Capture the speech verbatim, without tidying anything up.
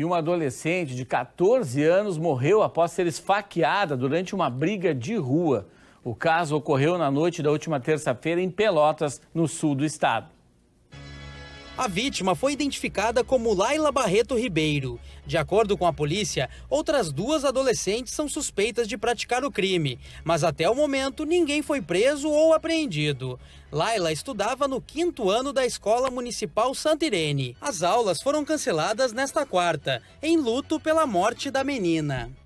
E uma adolescente de quatorze anos morreu após ser esfaqueada durante uma briga de rua. O caso ocorreu na noite da última terça-feira em Pelotas, no sul do estado. A vítima foi identificada como Laila Barreto Ribeiro. De acordo com a polícia, outras duas adolescentes são suspeitas de praticar o crime, mas até o momento ninguém foi preso ou apreendido. Laila estudava no quinto ano da Escola Municipal Santa Irene. As aulas foram canceladas nesta quarta, em luto pela morte da menina.